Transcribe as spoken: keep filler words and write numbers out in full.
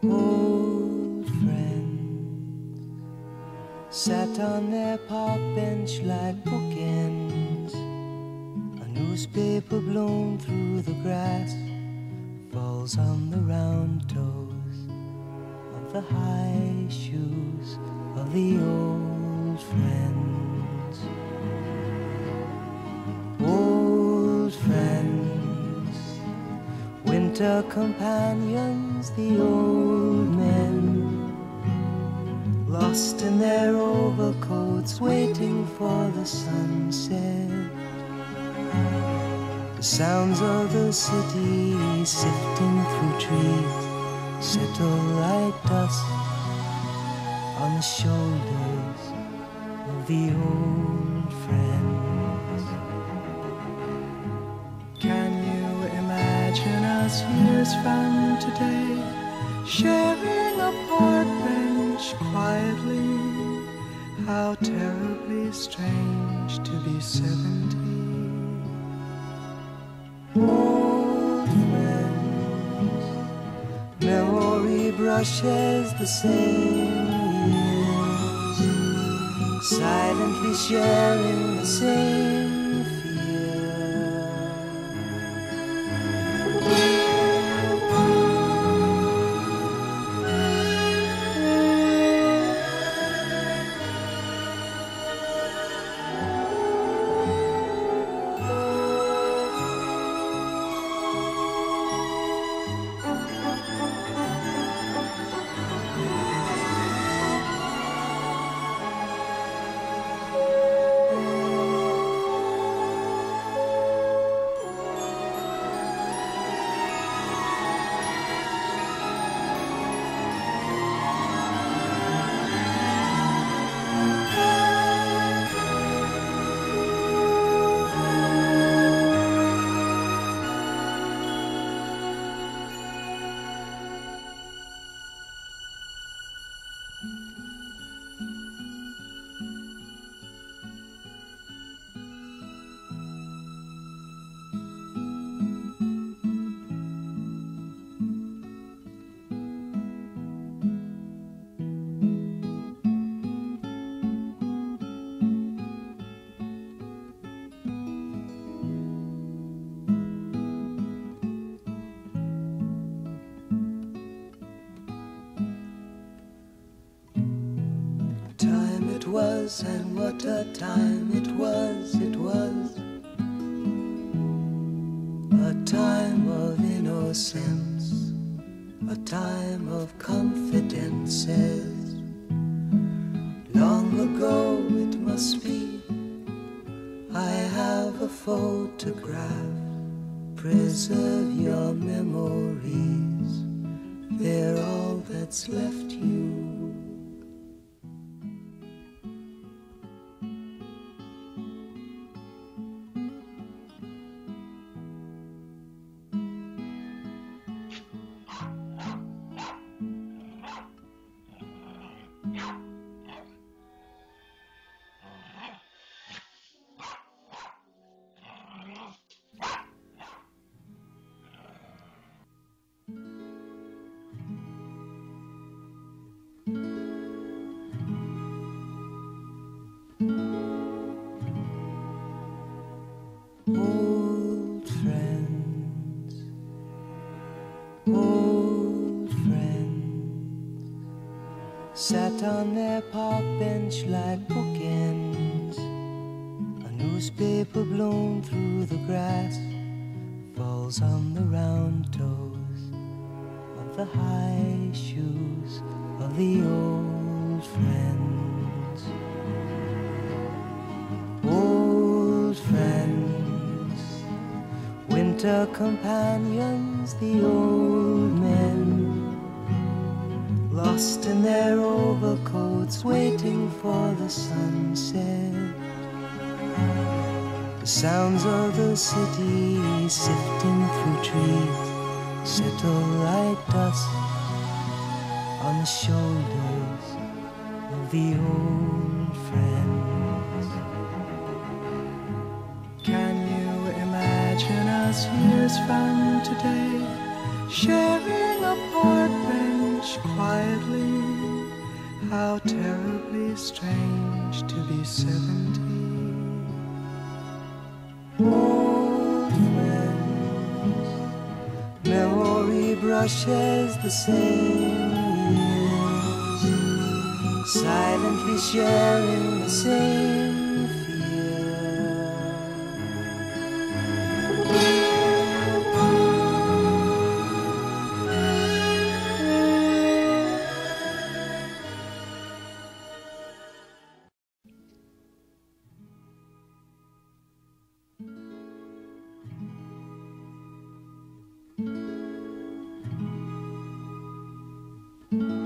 Old friends sat on their park bench like bookends. A newspaper blown through the grass falls on the round toes of the high shoes of the old friends. Old friends, winter companions, the old men, lost in their overcoats, waiting for the sunset. The sounds of the city sifting through trees settle like dust on the shoulders of the old friends. Can you imagine us years from today, sharing a park bench quietly? How terribly strange to be seventy. Old friends, memory brushes the same years, silently sharing the same fear. Was, and what a time it was, it was a time of innocence, a time of confidences. Long ago it must be, I have a photograph. Preserve your memories, they're all that's left you. Old friends, old friends, sat on their park bench like bookends. A newspaper blown through the grass falls on the round toes of the high shoes of the old friends. Old friends, winter companions, the old men, lost in their overcoats, waiting for the sunset. The sounds of the city sifting through trees settle like dust on the shoulders of the old friends. Can you imagine us years from today, sharing a park bench simply, how terribly strange to be seventy. Old friends, memory brushes the same years, silently sharing the same fear. Mm-hmm.